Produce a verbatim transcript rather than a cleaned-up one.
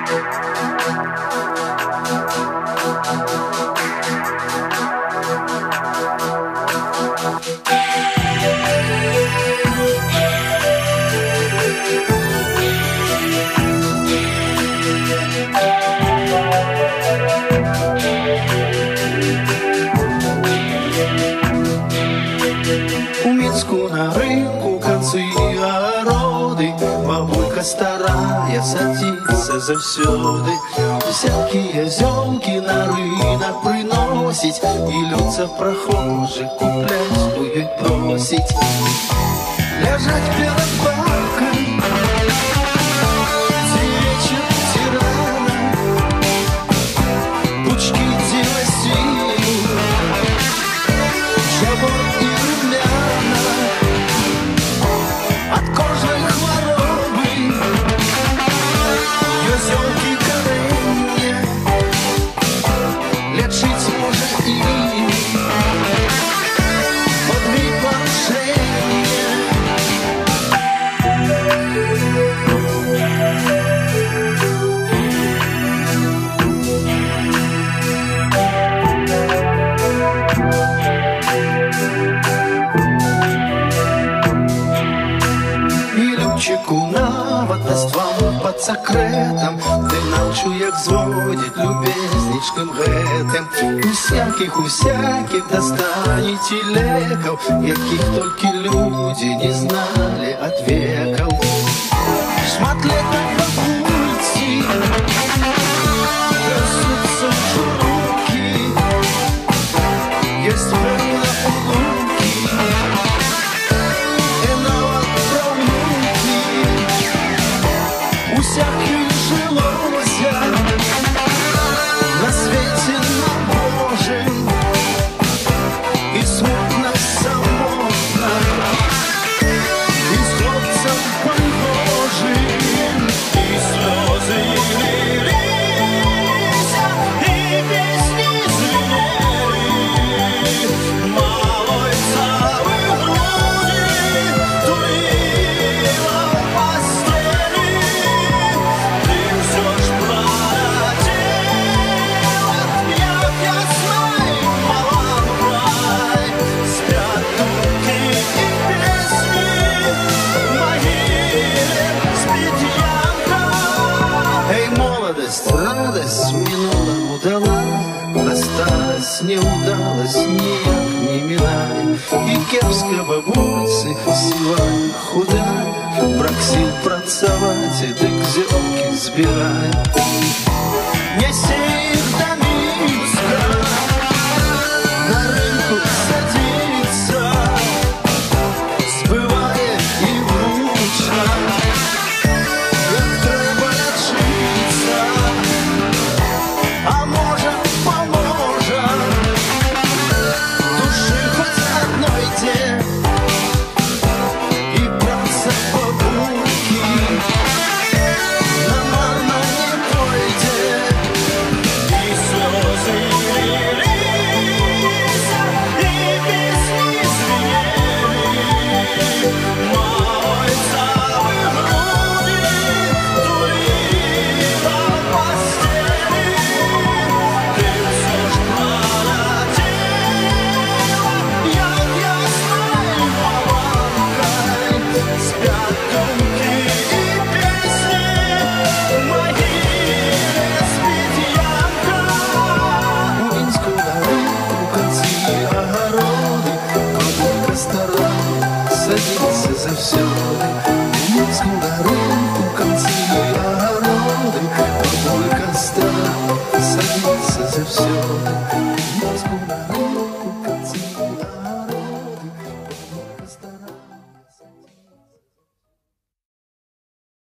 На рынку концы огороды, бабулька старая садится завсёды. Всякие зёлки на рынок приносить, и лються прохожих куплять будет просить. Лежать перед бабкой, вечер тирана, пучки дилосину, жабор и румяна. От кожной хворобы веселки коренья лечить может ими подвипоршение. Наватность вам под секретом, де навчу, як зводить любезничком гетем. Усяких, усяких достанете леков, яких только люди не знали от веков. Шматлетом бабульці трясутся руки, есть время улыбки. Всяких жилося на свете на Божьем, и смутно самотно, и с хлопцем похожим, и слезы лились, и песни звенели. Малой целой груди турила в постели. Радость минула, удала, а старость не удалась, никак не миная. И кепска бабульцы сивая, худая, брак сил працавать, и дык зелки сбирая. Не